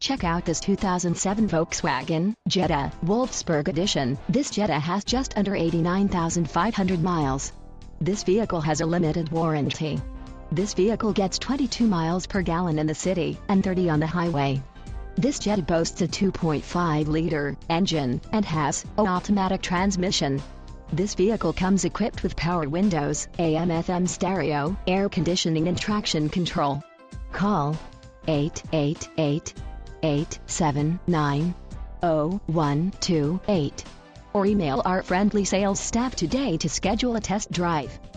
Check out this 2007 Volkswagen Jetta Wolfsburg edition. This Jetta has just under 89,500 miles. This vehicle has a limited warranty. This vehicle gets 22 miles per gallon in the city and 30 on the highway. This Jetta boasts a 2.5-liter engine and has an automatic transmission. This vehicle comes equipped with power windows, AM/FM stereo, air conditioning and traction control. Call 888-879-0128 or email our friendly sales staff today to schedule a test drive.